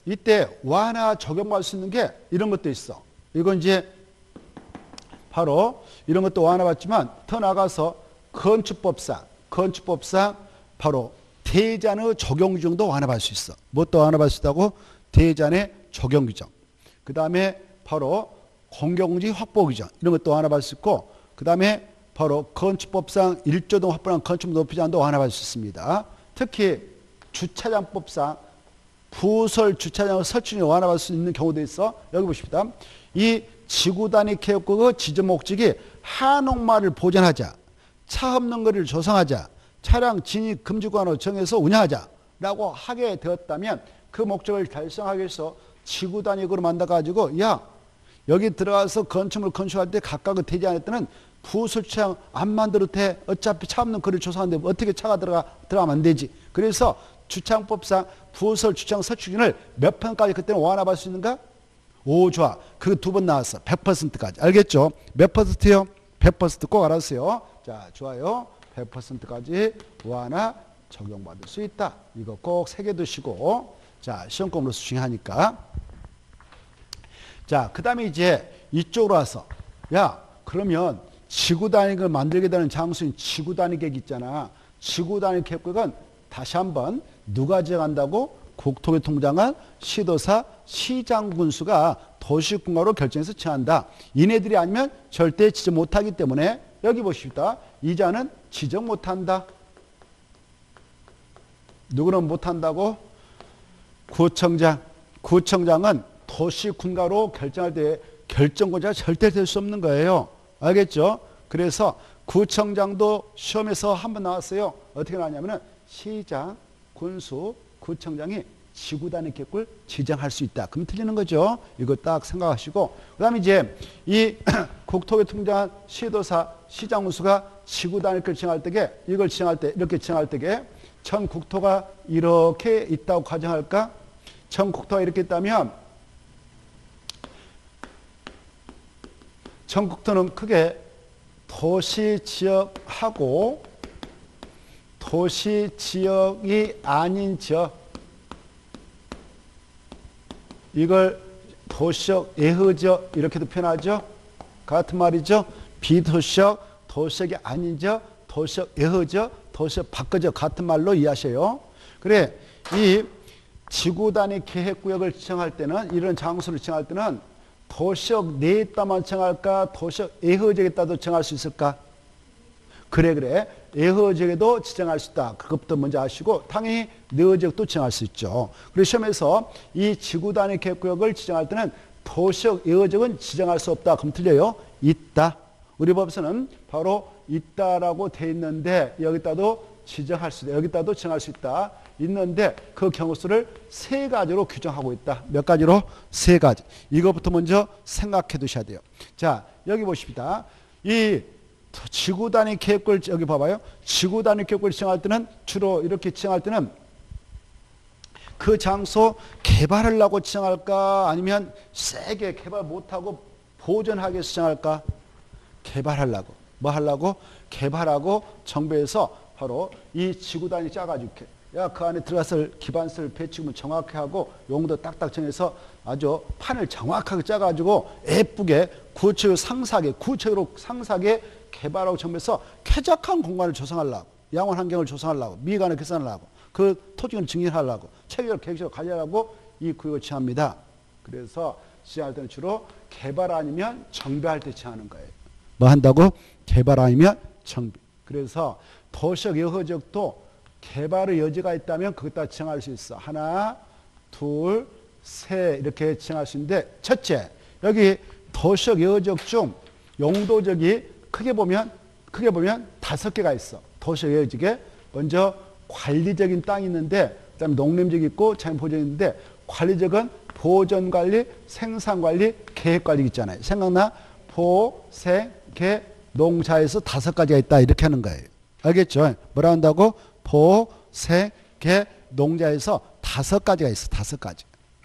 이때 완화 적용할 수 있는 게 이런 것도 있어. 이건 이제 바로 이런 것도 완화받지만 더 나가서 건축법상 바로 대잔의 적용 규정도 완화받을 수 있어. 무엇도 완화받을 수 있다고? 대잔의 적용 규정. 그 다음에 바로 공경지 확보 규정 이런 것도 완화받을 수 있고, 그 다음에 바로 건축법상 1조 등 확보한 건축 높이 제한도 완화받을 수 있습니다. 특히 주차장법상 부설 주차장을 설치를 완화받을 수 있는 경우도 있어. 여기 보십시다. 이 지구 단위 계획국의 지정 목적이 한옥마을을 보존하자, 차 없는 거리를 조성하자, 차량 진입 금지 구간으로 정해서 운영하자라고 하게 되었다면 그 목적을 달성하기 위해서 지구 단위구로 만들어가지고 야 여기 들어가서 건축물 건축할 때 각각의 대지 안에 때는 부설주차장 안 만들어도 돼. 어차피 차 없는 거리를 조성하는데 어떻게 차가 들어가면 안 되지. 그래서 주차장법상 부설 주차장 설치기준을 몇 평까지 그때는 완화받을 수 있는가? 5조화. 그거 2번 나왔어. 100%까지. 알겠죠? 몇 퍼센트요? 100% 꼭 알았어요. 자, 좋아요. 100%까지 완화 적용받을 수 있다. 이거 꼭 새겨두시고. 자, 시험권으로서 중요하니까. 자, 그 다음에 이제 이쪽으로 와서 야, 그러면 지구 단위를 만들게 되는 장소인 지구 단위 계획 있잖아. 지구 단위 계획은 다시 한번 누가 지정한다고? 국토교통장관, 시도사, 시장군수가 도시군가로 결정해서 지정한다. 이네들이 아니면 절대 지정 못하기 때문에 여기 보십시다. 이자는 지정 못한다. 누구는 못한다고? 구청장. 구청장은 도시군가로 결정할 때 결정권자가 절대 될 수 없는 거예요. 알겠죠? 그래서 구청장도 시험에서 한 번 나왔어요. 어떻게 나왔냐면은 시장, 군수, 구청장이 지구 단위 계획을 지정할 수 있다. 그럼 틀리는 거죠. 이거 딱 생각하시고. 그 다음에 이제 이 국토교통장, 시도사, 시장군수가 지구 단위 계획을 지정할 때게 이걸 지정할 때 이렇게 지정할 때게 전 국토가 이렇게 있다고 가정할까? 전 국토가 이렇게 있다면 전 국토는 크게 도시 지역하고 도시 지역이 아닌 지역, 이걸 도시적 예허지역 이렇게도 표현하죠. 같은 말이죠. 비도시적, 도시적이 아닌 지역, 도시적 예허지역, 도시적 바깥지역 같은 말로 이해하셔요. 그래, 이 지구 단위 계획구역을 지정할 때는 이런 장소를 지정할 때는 도시적 내에 있다만 정할까? 도시적 예허지역에 따도 정할 수 있을까? 그래. 예허지역에도 지정할 수 있다. 그것부터 먼저 아시고 당연히 내허지역도 지정할 수 있죠. 그래서 시험에서 이 지구 단위 계획구역을 지정할 때는 도시적 예허지역은 지정할 수 없다. 그럼 틀려요? 있다. 우리 법에서는 바로 있다라고 돼 있는데 여기다도 지정할 수 있다. 여기다도 정할 수 있다. 있는데 그 경우수를 3가지로 규정하고 있다. 몇 가지로? 3가지. 이것부터 먼저 생각해 두셔야 돼요. 자, 여기 보십시다. 이 지구 단위 계획을 여기 봐봐요. 지구 단위 계획을 지정할 때는 주로 이렇게 지정할 때는 그 장소 개발하려고 지정할까? 아니면 세게 개발 못하고 보존하기 위해서 지정할까? 개발하려고. 뭐 하려고? 개발하고 정부에서 바로 이 지구 단위 짜가지고 야, 그 안에 들어가서 기반설 배치구문 정확히 하고 용도 딱딱 정해서 아주 판을 정확하게 짜가지고 예쁘게 구체적으로 상세하게 개발하고 정부에서 쾌적한 공간을 조성하려고, 양원 환경을 조성하려고, 미관을 개선하려고, 그 토지를 증진하려고, 체계를 계획적으로 관리하려고 이 구역을 지정합니다. 그래서 지정할 때는 주로 개발 아니면 정비할 때 지정하는 거예요. 뭐 한다고? 개발 아니면 정비. 그래서 도시적 예허지역도 개발의 여지가 있다면 그것다 지정할 수 있어. 하나, 둘, 셋 이렇게 지정할 수 있는데 첫째, 여기 도시적 예허지역 중 용도적이 크게 보면 5개가 있어. 도시적 예허지역에 먼저 관리적인 땅이 있는데 그다음에 농림지역이 있고 자연보전이 있는데 관리적은 보전관리, 생산관리, 계획관리 있잖아요. 생각나? 보, 생, 계, 농자에서 5가지가 있다. 이렇게 하는 거예요. 알겠죠? 뭐라 한다고? 보, 생, 계, 농자에서 5가지가 있어. 5가지.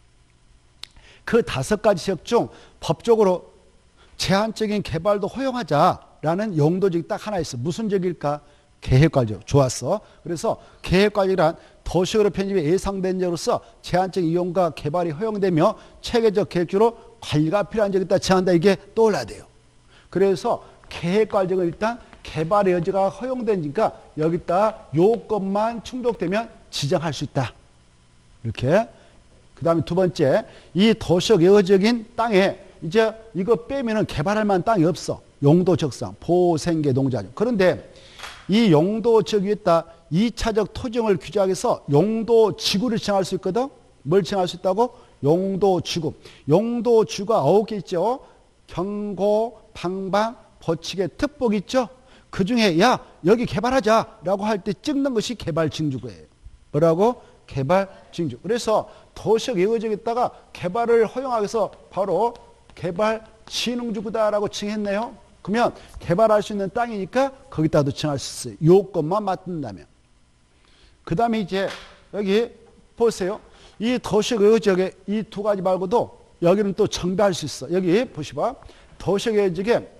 그 5가지 지역 중 법적으로 제한적인 개발도 허용하자라는 용도지역이 딱 하나 있어. 무슨 지역일까? 계획관리지역. 좋았어. 그래서 계획관리란 도시계획 편집이 예상된 적으로서 제한적 이용과 개발이 허용되며 체계적 계획주로 관리가 필요한 적이 있다 제한다 이게 떠올라야 돼요. 그래서 계획 과정을 일단 개발의 여지가 허용되니까 여기다 요건만 충족되면 지정할 수 있다. 이렇게. 그 다음에 두 번째, 이 도시적 예외적인 땅에 이제 이거 빼면은 개발할 만한 땅이 없어. 용도 적상, 보생계 농자죠. 그런데 이 용도 지역 위에다 2차적 토지용을 규정하기 위해서 용도 지구를 지정할 수 있거든. 뭘 지정할 수 있다고? 용도 지구. 용도 지구가 9개 있죠. 경고, 방방, 버치개, 특복 있죠. 그 중에 야 여기 개발하자라고 할 때 찍는 것이 개발징주구예요. 뭐라고? 개발징주. 그래서 도시적 예외지역에다가 개발을 허용하기 위해서 바로 개발진흥지구다라고 칭했네요. 그러면 개발할 수 있는 땅이니까 거기다도 칭할 수 있어요. 요건만 맞는다면. 그 다음에 이제 여기 보세요. 이 도시적 예외지역에 이 두 가지 말고도 여기는 또 정비할 수 있어. 여기 보시봐. 도시적 예외지역에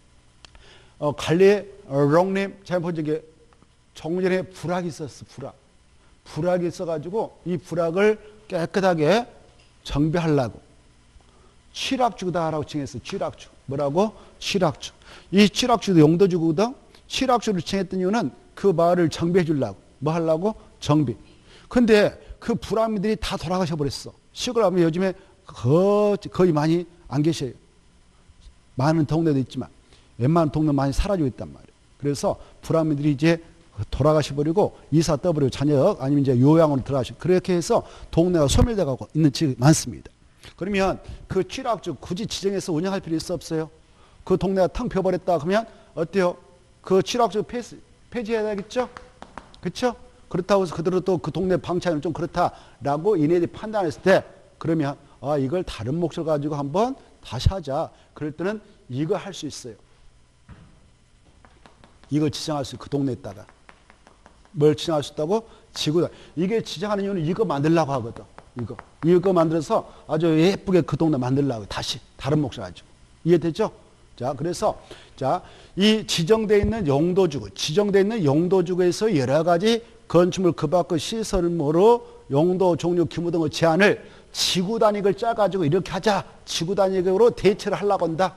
관리 롱림 잘 보시게 조금 전에 불악이 있었어. 불악이 있어가지고 이 불악을 깨끗하게 정비하려고 취락주다라고 칭했어요. 취락주. 뭐라고? 취락주. 이 취락주도 용도주거든. 취락주를 칭했던 이유는 그 마을을 정비해 주려고. 뭐 하려고? 정비. 근데 그 불악민들이 다 돌아가셔 버렸어. 시골 하면 요즘에 거의 많이 안 계셔요. 많은 동네도 있지만 웬만한 동네 많이 사라지고 있단 말이에요. 그래서 불악민들이 이제 돌아가셔버리고 이사 떠버리고 자녀 아니면 이제 요양으로 들어가시고 그렇게 해서 동네가 소멸돼 가고 있는 지역이 많습니다. 그러면 그 취락주 굳이 지정해서 운영할 필요 있어 없어요? 그 동네가 텅 비어버렸다 그러면 어때요? 그 취락주 폐지해야 되겠죠? 그렇죠? 그렇다고 해서 그대로 또 그 동네 방치하면 좀 그렇다라고 이네들이 판단했을 때 그러면 이걸 다른 몫을 가지고 한번 다시 하자. 그럴 때는 이거 할 수 있어요. 이걸 지정할 수 있고 그 동네에다가 뭘 지정할 수 있다고? 지구다. 이게 지정하는 이유는 이거 만들려고 하거든. 이거 만들어서 아주 예쁘게 그 동네 만들려고 다시 다른 몫을 가지고. 이해됐죠? 자, 그래서 이 지정되어 있는 용도지구에서 여러 가지 건축물 그 밖의 시설물로 용도 종류 규모 등의 제한을 지구 단위를 짜가지고 이렇게 하자. 지구 단위로 대체를 하려고 한다.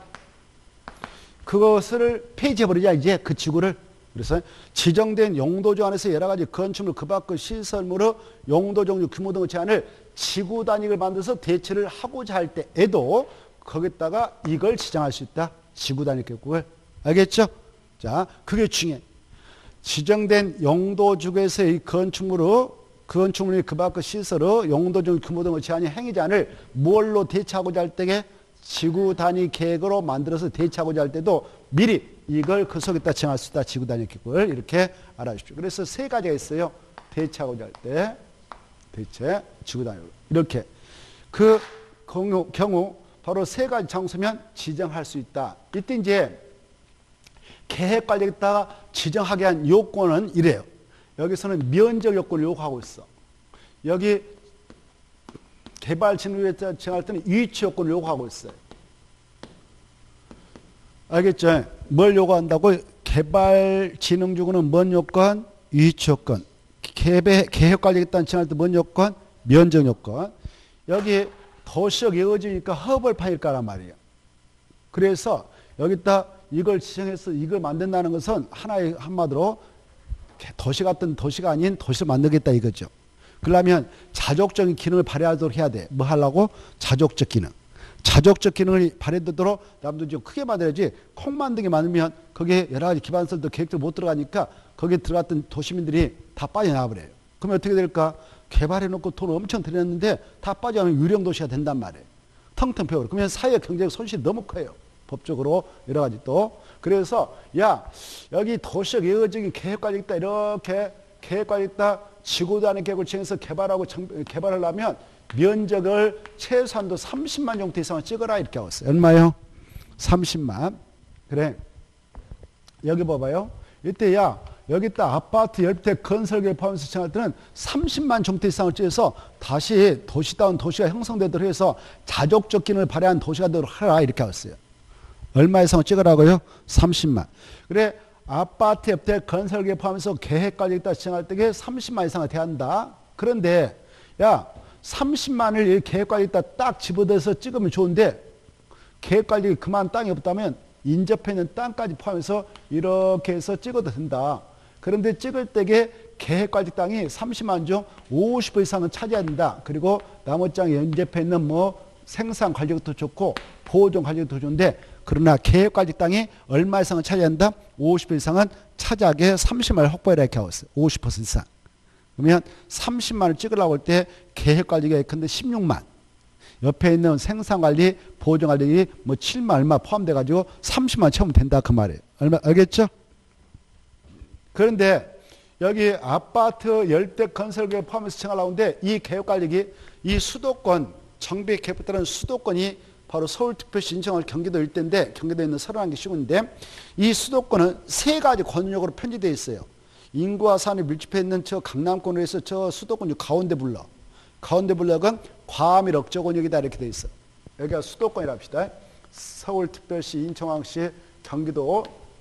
그것을 폐지해버리자 이제 그 지구를. 그래서 지정된 용도주 안에서 여러 가지 건축물 그 밖의 시설물의 용도 종류 규모 등의 제한을 지구 단위를 만들어서 대체를 하고자 할 때에도 거기다가 이걸 지정할 수 있다. 지구 단위 계획을. 알겠죠? 자, 그게 중요해. 지정된 용도주에서의 건축물이 그 밖의 시설의 용도 종류 규모 등의 제한이 행위자를 뭘로 대체하고자 할 때에 지구 단위 계획으로 만들어서 대체하고자 할 때도 미리 이걸 그 속에다 정할 수 있다. 지구 단위 계획을 이렇게 알아주십시오. 그래서 세 가지가 있어요. 대체하고자 할 때 대체 지구 단위로 이렇게 그 경우 바로 세 가지 장소면 지정할 수 있다. 이때 이제 계획 관리에다가 지정하게 한 요건은 이래요. 여기서는 면적 요건을 요구하고 있어. 여기 개발진흥지구에 정할 때는 위치 요건을 요구하고 있어요. 알겠죠? 뭘 요구한다고? 개발진흥지구는 뭔 요건? 위치 요건. 계획관리에 정할 때 뭔 요건? 면적 요건. 여기 도시적 예외지니까 허벌판일 거란 말이에요. 그래서 여기다 이걸 지정해서 이걸 만든다는 것은 하나의 한마디로 도시 같은 도시가 아닌 도시를 만들겠다 이거죠. 그러려면 자족적인 기능을 발휘하도록 해야 돼. 뭐 하려고? 자족적 기능. 자족적 기능을 발휘되도록 남도 좀 크게 만들어야지 콩 만들게 만들면 거기에 여러 가지 기반설도 계획도 못 들어가니까 거기에 들어갔던 도시민들이 다 빠져나와 버려요. 그러면 어떻게 될까? 개발해놓고 돈 엄청 들였는데 다 빠져나오면 유령도시가 된단 말이에요. 텅텅 비어버려. 그러면 사회 경제적 손실이 너무 커요. 법적으로 여러 가지 또. 그래서 여기 도시적 예외적인 계획관리 있다. 이렇게 계획관리 있다. 지구 단위 계획을 정해서 개발하려면 면적을 최소한도 30만 정도 이상을 찍어라 이렇게 하고 있어요. 얼마요? 30만. 그래. 여기 봐봐요. 이때 여기다 아파트 10대 건설계획 포함해서 정할 때는 30만 정도 이상을 찍어서 다시 도시다운 도시가 형성되도록 해서 자족적 기능을 발휘한 도시가 되도록 하라 이렇게 하고 있어요. 얼마 이상을 찍으라고요? 30만. 그래. 아파트 옆에 건설계획 포함해서 계획까지 있다 지정할 때에 30만 이상을 돼야 한다. 그런데 야 30만을 계획관리에다 딱 집어넣어서 찍으면 좋은데 계획관리 그만 땅이 없다면 인접해 있는 땅까지 포함해서 이렇게 해서 찍어도 된다. 그런데 찍을 때에 계획관리 땅이 30만 중 50% 이상은 차지해야 된다. 그리고 나머지 땅에 인접해 있는 뭐 생산 관리도 좋고 보존 관리도 좋은데 그러나 계획관리 땅이 얼마 이상은 차지해야 한다? 50% 이상은 차지하게 30만을 확보해라 이렇게 하고 있어요. 50% 이상. 그러면 30만을 찍으려고 할 때 계획관리가 예컨대 16만. 옆에 있는 생산관리, 보존관리 뭐 7만 얼마 포함돼가지고 30만 채우면 된다 그 말이에요. 얼마 알겠죠? 그런데 여기 아파트 열대 건설계획 포함해서 청하려고 하는데 이 계획관리기 이 수도권 정비 계획에 따른 수도권이 바로 서울특별시 인천을 경기도 일대인데 경기도에 있는 31개 시군인데 이 수도권은 세 가지 권역으로 편집되어 있어요. 인구와 산이 밀집해 있는 저 강남권으로 해서 저 수도권 가운데 블럭. 가운데 블럭은 과밀 억저권역이다 이렇게 되어 있어. 여기가 수도권이라 합시다. 서울특별시, 인천광역시, 경기도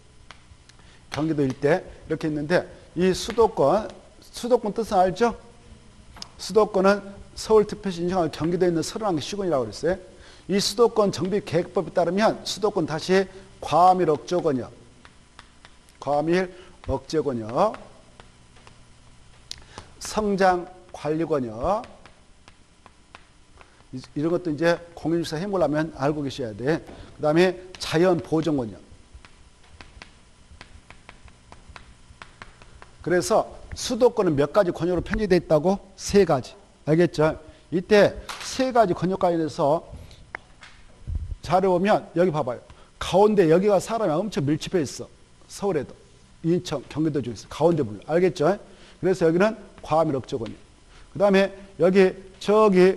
일대 이렇게 있는데 이 수도권 뜻은 알죠? 수도권은 서울특별시, 인천광역시, 경기도에 있는 31개 시군이라고 그랬어요. 이 수도권 정비계획법에 따르면 수도권 다시 과밀 억저권역, 성장관리권역 이런 것도 이제 공인중개사 해보려면 알고 계셔야 돼. 그 다음에 자연보존권역. 그래서 수도권은 몇 가지 권역으로 편집되어 있다고? 세 가지. 알겠죠? 이때 세 가지 권역 관련해서 자료 보면 여기 봐봐요. 가운데 여기가 사람이 엄청 밀집해 있어. 서울에도. 인천, 경기도 중에서 가운데 불러. 알겠죠? 그래서 여기는 과밀 억저권역. 그 다음에 여기 저기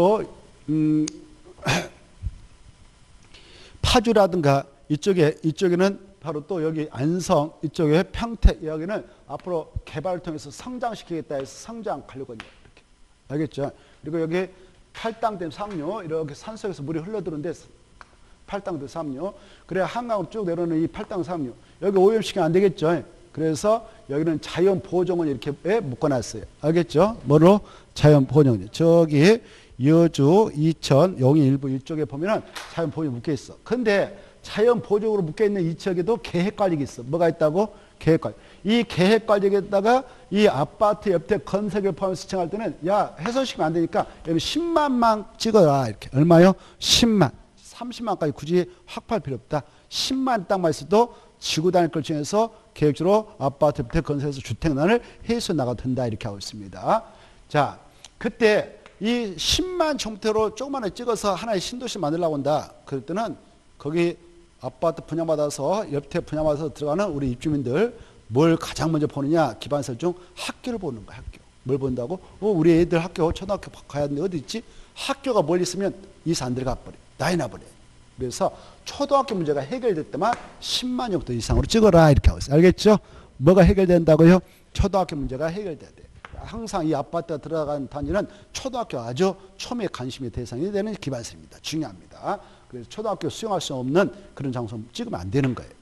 파주라든가 이쪽에는 바로 또 여기 안성 이쪽에 평택 여기는 앞으로 개발을 통해서 성장시키겠다 해서 성장관리권역 이렇게 알겠죠? 그리고 여기 팔당댐 상류 이렇게 산속에서 물이 흘러들어오는데 팔당댐 상류 그래야 한강으로 쭉 내려오는 이 팔당 상류 여기 오염시키면 안 되겠죠? 그래서 여기는 자연보존원 이렇게 묶어놨어요. 알겠죠? 뭐로? 자연보존원. 저기 여주, 이천, 용인 일부 이쪽에 보면은 자연보존이 묶여있어. 근데 자연보존으로 묶여있는 이 지역에도 계획관리가 있어. 뭐가 있다고? 계획관리. 이 계획관리에다가 이 아파트 옆에 건설을 포함해서 시청할 때는 야 훼손시키면 안 되니까 여기 10만만 찍어라. 이렇게. 얼마요? 10만. 30만까지 굳이 확보할 필요 없다. 10만 땅만 있어도 지구 단위 걸 중에서 계획적으로 아파트 옆에 건설해서 주택난을 해소해 나가도 된다. 이렇게 하고 있습니다. 자, 그때 이 10만 정도로 조그만하게 찍어서 하나의 신도시 만들려고 한다. 그럴 때는 거기 아파트 분양받아서 옆에 분양받아서 들어가는 우리 입주민들 뭘 가장 먼저 보느냐 기반시설 중 학교를 보는 거야. 학교. 뭘 본다고? 우리 애들 학교 초등학교 가야 되는데 어디 있지? 학교가 멀리 있으면 이사 안 들어가 버려. 나이 나버려. 그래서 초등학교 문제가 해결됐다만 10만 정도 이상으로 찍어라 이렇게 하고 있어요. 알겠죠? 뭐가 해결된다고요? 초등학교 문제가 해결돼야 돼. 항상 이 아파트가 들어간 단지는 초등학교 아주 초미의 관심의 대상이 되는 기반시설입니다. 중요합니다. 그래서 초등학교 수용할 수 없는 그런 장소 찍으면 안 되는 거예요.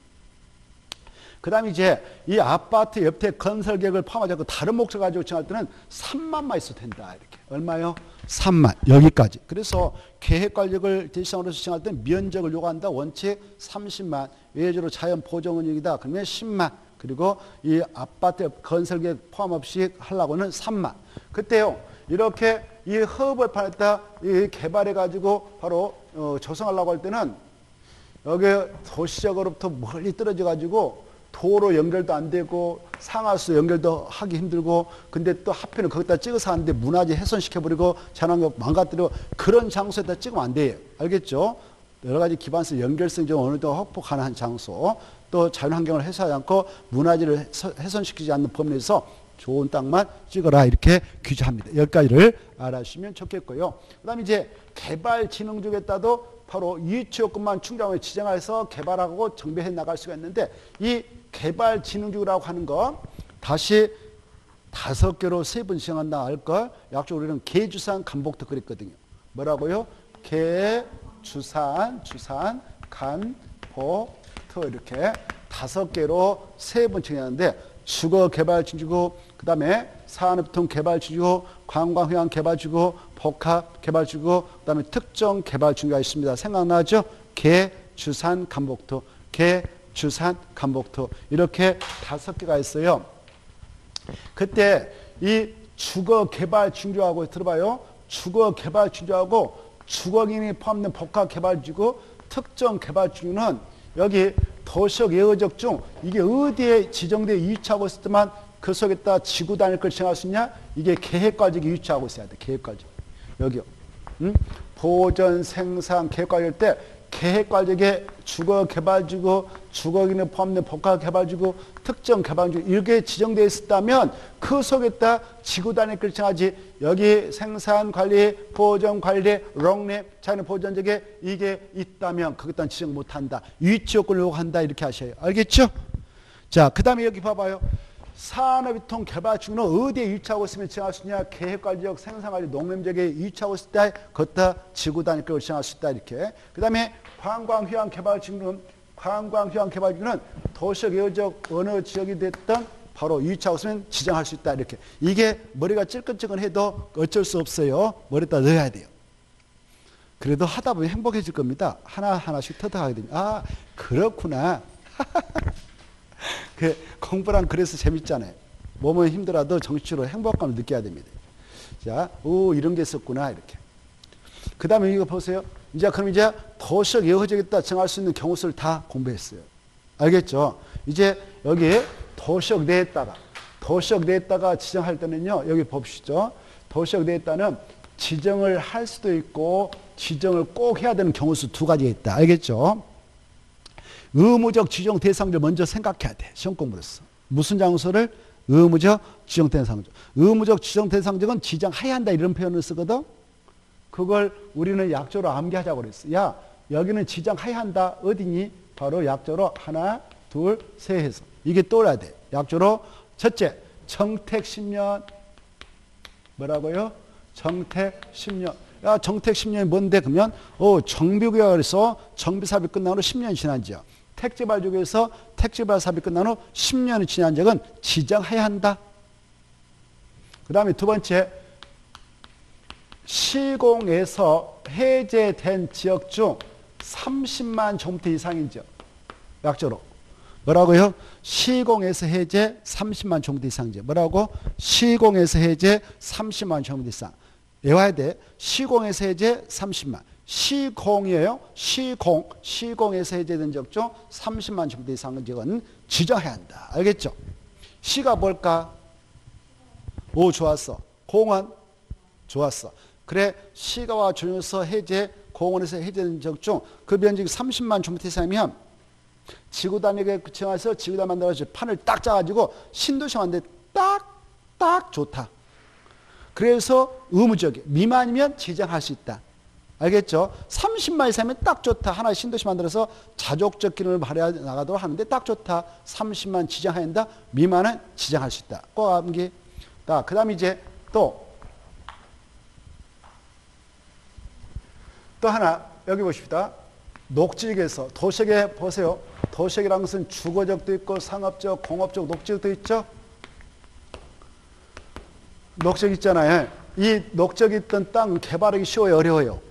그 다음에 이제 이 아파트 옆에 건설 계획을 포함하지 않고 다른 목적 가지고 지정할 때는 3만만 있어도 된다. 이렇게. 얼마요? 3만. 여기까지. 그래서 계획관리를 대상으로 지정할 때는 면적을 요구한다. 원칙 30만. 외적으로 자연보존원역이다. 그러면 10만. 그리고 이 아파트 건설 계획 포함 없이 하려고는 3만. 그때요. 이렇게 이 허브를 팔았다 이 개발해가지고 바로 조성하려고 할 때는 여기 도시적으로부터 멀리 떨어져가지고 도로 연결도 안 되고 상하수 연결도 하기 힘들고 근데 또 하필은 거기다 찍어서 하는데 문화재 훼손시켜버리고 자연환경 망가뜨리고 그런 장소에다 찍으면 안 돼요. 알겠죠? 여러 가지 기반시설 연결성이 좀 어느 정도 확보 가능한 장소 또 자연환경을 해소하지 않고 문화재를 훼손시키지 않는 범위 내에서 좋은 땅만 찍어라 이렇게 규정합니다. 여기까지를 알아주시면 좋겠고요. 그 다음에 이제 개발진흥지역에 따도 바로 유치요건만 충족하면 지정해서 개발하고 정비해 나갈 수가 있는데 이 개발진흥지구라고 하는 거 다시 5개로 세 번 지정한다 할걸 약적으로 우리는 개주산 간복터 그랬거든요. 뭐라고요? 개주산 간복터 이렇게 5개로 세 번 지정하는데 주거개발진흥지구 그 다음에 산업통 개발지구, 관광휴양 개발지구, 복합 개발지구, 그 다음에 특정 개발지구가 있습니다. 생각나죠? 개, 주산, 간복토. 개, 주산, 간복토. 이렇게 5개가 있어요. 그때 이 주거개발지구하고 들어봐요. 주거개발지구하고 주거인이 포함된 복합개발지구, 특정 개발지구는 여기 도시적 예외적 중 이게 어디에 지정되어 위치하고 있을 때만 그 속에다 지구 단위를 정할 수 있냐? 이게 계획과적이 위치하고 있어야 돼. 계획과적. 여기요. 보전, 생산, 계획과적일 때 계획과적의 주거개발지구, 주거인이 포함된 복합개발지구, 특정 개발지구 이렇게 지정되어 있었다면 그 속에다 지구 단위를 정하지. 여기 생산관리, 보전관리, 롱립, 자연 보전적에 이게 있다면 그것도 지정 못한다. 위치 요건을 요구한다. 이렇게 하셔요. 알겠죠? 자, 그 다음에 여기 봐봐요. 산업유통 개발지구는 어디에 위치하고 있으면 지정할 수 있냐? 계획관리적, 생산관리, 농림지역에 위치하고 있을 때 그것도 지구 단위급을 지정할 수 있다. 이렇게. 그 다음에 관광휴양 개발지구는 도시적 예외적 어느 지역이 됐든 바로 위치하고 있으면 지정할 수 있다. 이렇게. 이게 머리가 찔끔찔끔해도 어쩔 수 없어요. 머리에다 넣어야 돼요. 그래도 하다 보면 행복해질 겁니다. 하나하나씩 터득하게 됩니다. 아, 그렇구나. 공부란 그래서 재밌잖아요. 몸은 힘들어도 정신으로 행복감을 느껴야 됩니다. 자, 이런 게 있었구나. 이렇게. 그 다음에 이거 보세요. 그럼 이제 도시적 예외적이다 정할 수 있는 경우수를 다 공부했어요. 알겠죠? 이제 여기 도시적 내에다가 지정할 때는요, 여기 봅시죠. 도시적 내에다는 지정을 할 수도 있고, 지정을 꼭 해야 되는 경우수 2가지가 있다. 알겠죠? 의무적 지정 대상자를 먼저 생각해야 돼. 시험 공부로서. 무슨 장소를? 의무적 지정 대상자. 의무적 지정 대상자는 지정해야 한다. 이런 표현을 쓰거든. 그걸 우리는 약조로 암기하자고 그랬어. 야, 여기는 지정해야 한다. 어디니? 바로 약조로 하나, 둘, 셋 해서. 이게 떠올라야 돼. 약조로 첫째, 정택 10년. 뭐라고요? 정택 10년. 야, 정택 10년이 뭔데? 그러면 정비구역에서 정비사업이 끝난 후 10년이 지난 지역. 택지발주구에서 택지발 사업이 끝난 후 10년이 지난 지역은 지정해야 한다. 그 다음에 2번째, 시공에서 해제된 지역 중 30만 제곱미터 이상인 지역. 약조로. 뭐라고요? 시공에서 해제 30만 제곱미터 이상 지역. 뭐라고? 시공에서 해제 30만 제곱미터 이상. 외워야 돼. 시공에서 해제 30만. 시공이에요. 시공에서 해제된 지역 중 30만 제곱미터 이상의 지역은 지정해야 한다. 알겠죠? 시가 뭘까? 오, 좋았어. 공은? 좋았어. 그래, 시가와 조정에서 해제, 공원에서 해제된 지역 중 그 면적이 30만 제곱미터 이상이면 지구 단위에 정해서 지구 단위 만들어서 판을 딱 짜가지고 신도시 만들 때 딱 좋다. 그래서 의무적이에요. 미만이면 지정할 수 있다. 알겠죠? 30만 이상이면 딱 좋다. 하나의 신도시 만들어서 자족적 기능을 발휘해 나가도록 하는데 딱 좋다. 30만 지정해야 한다. 미만은 지정할 수 있다. 꼭 암기. 그 다음에 이제 또 하나 여기 보십시다. 녹지역에서 도시역에 보세요. 도시역이라는 것은 주거적도 있고 상업적, 공업적, 녹지역도 있죠. 녹지역 있잖아요. 이 녹지역에 있던 땅 개발하기 쉬워요, 어려워요?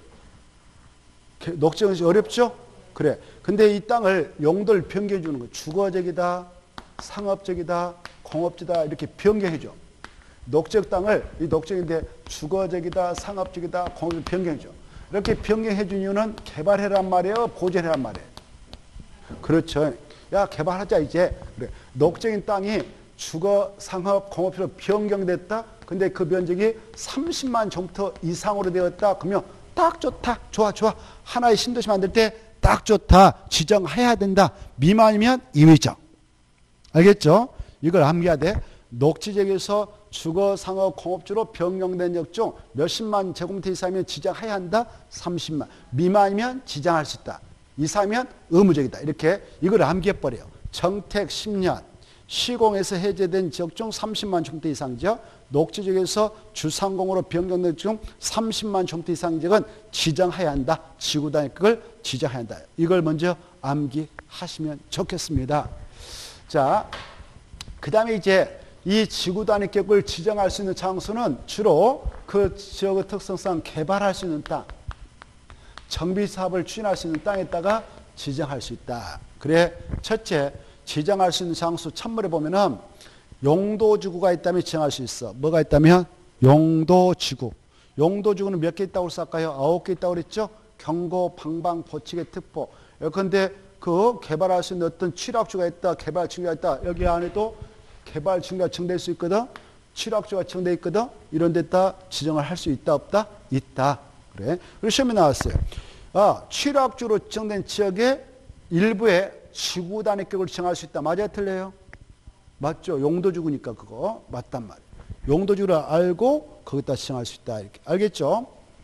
녹지역은 어렵죠? 그래. 근데 이 땅을 용도를 변경해 주는 거예요. 주거적이다, 상업적이다, 공업지다 이렇게 변경해 줘. 녹지역 땅을 이 녹지역인데 주거적이다, 상업적이다, 공업적 변경해 줘. 이렇게 변경해 준 이유는 개발해란 말이에요, 보존해란 말이에요. 그렇죠. 야, 개발하자 이제. 그래. 녹지역인 땅이 주거, 상업, 공업지로 변경됐다. 근데 그 면적이 30만 제곱미터 이상으로 되었다. 그러면 딱 좋다. 좋아. 하나의 신도시 만들 때 딱 좋다. 지정해야 된다. 미만이면 임의적. 알겠죠? 이걸 암기해야 돼. 녹지지역에서 주거, 상업, 공업지로 변경된 지역 중 몇십만 제곱미터 이상이면 지정해야 한다. 30만. 미만이면 지정할 수 있다. 이상이면 의무적이다. 이렇게 이걸 암기해버려요. 정택 10년. 시공에서 해제된 지역 중 30만 제곱미터 이상 지역, 녹지지역에서 주상공으로 변경된 지역 중 30만 제곱미터 이상 지역은 지정해야 한다. 지구 단위급을 지정해야 한다. 이걸 먼저 암기하시면 좋겠습니다. 자, 그 다음에 이제 이 지구 단위 계획을 지정할 수 있는 장소는 주로 그 지역의 특성상 개발할 수 있는 땅, 정비 사업을 추진할 수 있는 땅에다가 지정할 수 있다. 그래, 첫째, 지정할 수 있는 장소 천문에 보면은 용도지구가 있다면 지정할 수 있어. 뭐가 있다면? 용도지구. 용도지구는 몇 개 있다고 썼을까요? 9개 있다고 그랬죠? 경고, 방방, 보치개, 특보. 예컨대 그 개발할 수 있는 어떤 취락주가 있다, 개발 징계가 있다. 여기 안에도 개발 징계가 정될 수 있거든. 취락주가 정돼 있거든. 이런 데다 지정을 할 수 있다, 없다? 있다. 그래. 그리고 시험에 나왔어요. 취락주로 지정된 지역의 일부에 지구 단위 계획을 지정할 수 있다. 맞아요, 틀려요? 맞죠. 용도지구니까 그거 맞단 말이에요. 용도지구를 알고 거기다 지정할 수 있다. 이렇게 알겠죠?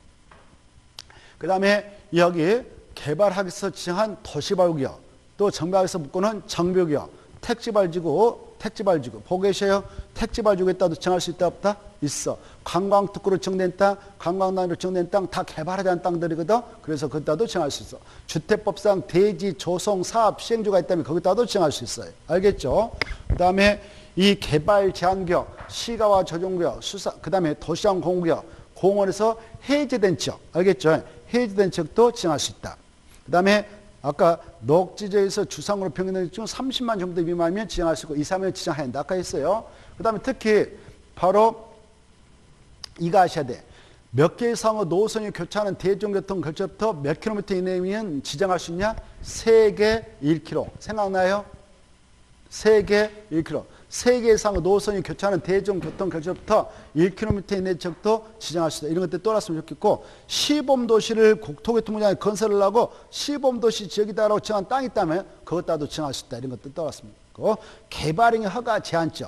그 다음에 여기 개발하기서 지정한 도시발구역, 또 정비하기서 묶고는 정비구역, 택지발지구 보고 계셔요? 택지발지구에 따라 정할 수 있다, 없다? 있어. 관광특구로 정된 땅, 관광단위로 정된 땅 다 개발하지 않은 땅들이거든. 그래서 거기다도 정할 수 있어. 주택법상 대지, 조성, 사업, 시행주가 있다면 거기다도 정할 수 있어요. 알겠죠? 그 다음에 이 개발 제한구역, 시가와 조정구역, 그 다음에 도시장 공구역, 공원에서 해제된 지역, 알겠죠? 해제된 지역도 지정할 수 있다. 그 다음에 아까 녹지지에서 주상으로 평균된 중 30만 정도 미만이면 지정할 수 있고 2, 3년 지정해야 한다. 아까 했어요. 그 다음에 특히 바로 이거 아셔야 돼. 몇 개 이상의 노선이 교차하는 대중교통 결정부터 몇 킬로미터 이내면 지정할 수 있냐? 3개 1km. 생각나요? 3개 1km. 3개 이상의 노선이 교차하는 대중교통 결정부터 1km 이내 지역도 지정할 수 있다. 이런 것들 떠났으면 좋겠고, 시범도시를 국토교통부장이 건설을 하고 시범도시 지역이다라고 정한 땅이 있다면 그것 따도 정할 수 있다. 이런 것들 떠났으면 좋겠고, 개발행위 허가 제한적.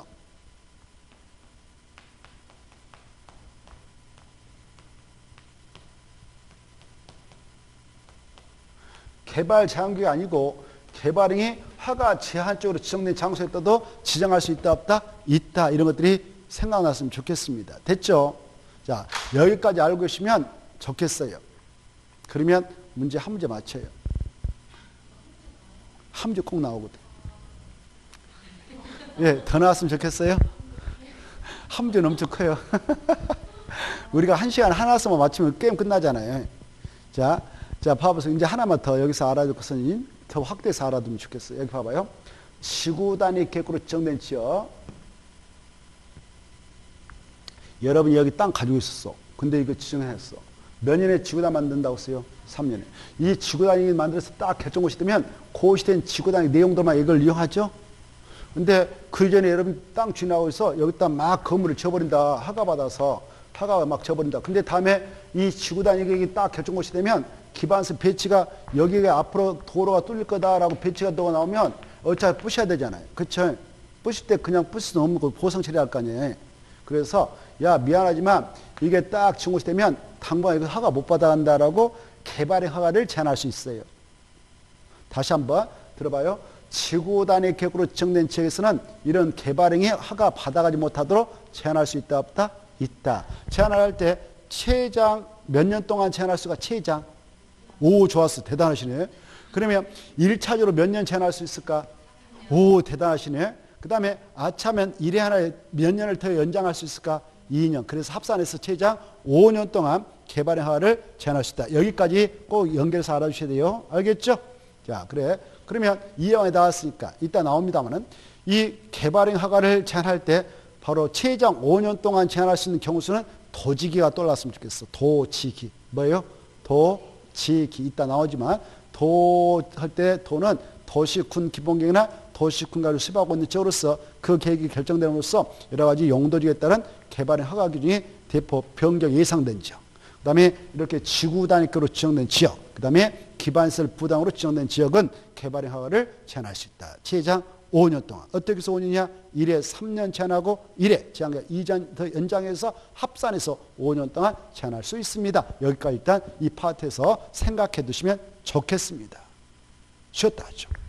개발 제한구역이 아니고 개발행위 허가 제한적으로 지정된 장소에 떠도 지정할 수 있다, 없다? 있다. 이런 것들이 생각났으면 좋겠습니다. 됐죠? 자, 여기까지 알고 계시면 좋겠어요. 그러면 문제 한 문제 맞춰요. 한 문제 꼭 나오거든. 예, 더 나왔으면 좋겠어요? 한 문제는 엄청 커요. 우리가 1시간 하나 써만 맞추면 게임 끝나잖아요. 자, 봐보세요. 이제 하나만 더 여기서 알아둘 것은 더 확대해서 알아두면 좋겠어요. 여기 봐봐요. 지구 단위 계획으로 지정된 지역. 여러분이 여기 땅 가지고 있었어. 근데 이거 지정했어. 몇 년에 지구 단위 만든다고 했어요? 3년에. 이 지구 단위 만들어서 딱 결정고시 되면 고시된 지구 단위 내용들만 이걸 이용하죠. 근데 그 전에 여러분 땅 주인하고 있어. 여기다 막 건물을 지어버린다. 허가받아서. 허가 막 지어버린다. 근데 다음에 이 지구 단위 계획이 딱 결정고시 되면 기반서 배치가 여기가 앞으로 도로가 뚫릴 거다라고 배치가 도가 나오면 어차피 부셔야 되잖아요. 그쵸? 부실 때 그냥 부실 수는 없는 거 보상 처리할 거 아니에요. 그래서 야 미안하지만 이게 딱 지정고시 되면 당분간 이거 허가 못 받아간다라고 개발의 허가를 제한할 수 있어요. 다시 한번 들어봐요. 지구 단위 계획으로 지정된 지역에서는 이런 개발행위 허가 받아가지 못하도록 제한할 수 있다, 없다? 있다. 제한할 때 최장 몇 년 동안 제한할 수가 최장? 오, 좋았어. 대단하시네. 그러면 1차적으로 몇 년 제한할 수 있을까? 오, 대단하시네. 그 다음에 아차면 1회 하나에 몇 년을 더 연장할 수 있을까? 2년. 그래서 합산해서 최장 5년 동안 개발의 허가를 제한할 수 있다. 여기까지 꼭 연결해서 알아주셔야 돼요. 알겠죠? 자, 그래. 그러면 이 영화에 나왔으니까 이따 나옵니다만은 이 개발의 허가를 제한할 때 바로 최장 5년 동안 제한할 수 있는 경우 수는 도지기가 떠올랐으면 좋겠어. 도지기. 뭐예요? 도지기. 이따 나오지만 도 할 때 도는 도시군 기본계획이나 도시군 가를 수립하고 있는 지역으로서 그 계획이 결정됨으로써 여러 가지 용도지에 따른 개발의 허가 기준이 대폭 변경 예상된 지역. 그 다음에 이렇게 지구 단위급으로 지정된 지역. 그 다음에 기반시설 부담으로 지정된 지역은 개발의 허가를 제한할 수 있다. 최장 5년 동안. 어떻게 해서 5년이냐? 1회 3년 제한하고 1회 제한과 2년 더 연장해서 합산해서 5년 동안 제한할 수 있습니다. 여기까지 일단 이 파트에서 생각해 두시면 좋겠습니다. 쉬었다 하죠.